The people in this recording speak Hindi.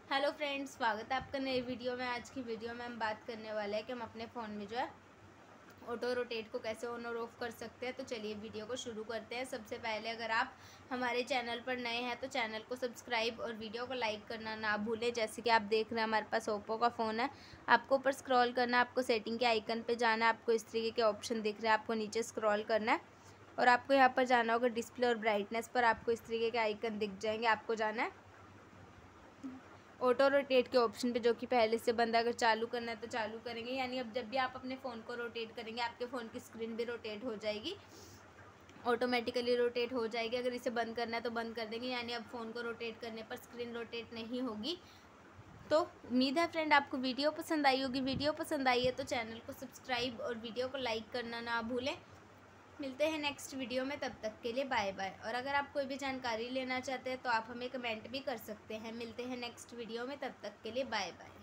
हेलो फ्रेंड्स, स्वागत है आपका नई वीडियो में। आज की वीडियो में हम बात करने वाले हैं कि हम अपने फ़ोन में जो है ऑटो रोटेट को कैसे ऑन और ऑफ़ कर सकते हैं। तो चलिए वीडियो को शुरू करते हैं। सबसे पहले अगर आप हमारे चैनल पर नए हैं तो चैनल को सब्सक्राइब और वीडियो को लाइक करना ना भूलें। जैसे कि आप देख रहे हैं हमारे पास ओप्पो का फ़ोन है। आपको ऊपर स्क्रॉल करना है, आपको सेटिंग के आइकन पर जाना है, आपको इस तरीके के ऑप्शन दिख रहे हैं, आपको नीचे स्क्रॉल करना है और आपको यहाँ पर जाना होगा डिस्प्ले और ब्राइटनेस पर। आपको इस तरीके के आइकन दिख जाएंगे। आपको जाना है ऑटो रोटेट के ऑप्शन पे, जो कि पहले से बंद है। अगर चालू करना है तो चालू करेंगे, यानी अब जब भी आप अपने फ़ोन को रोटेट करेंगे आपके फ़ोन की स्क्रीन भी रोटेट हो जाएगी, ऑटोमेटिकली रोटेट हो जाएगी। अगर इसे बंद करना है तो बंद कर देंगे, यानी अब फ़ोन को रोटेट करने पर स्क्रीन रोटेट नहीं होगी। तो उम्मीद है फ्रेंड आपको वीडियो पसंद आई होगी। वीडियो पसंद आई है तो चैनल को सब्सक्राइब और वीडियो को लाइक करना ना भूलें। मिलते हैं नेक्स्ट वीडियो में, तब तक के लिए बाय बाय। और अगर आप कोई भी जानकारी लेना चाहते हैं तो आप हमें कमेंट भी कर सकते हैं। मिलते हैं नेक्स्ट वीडियो में, तब तक के लिए बाय बाय।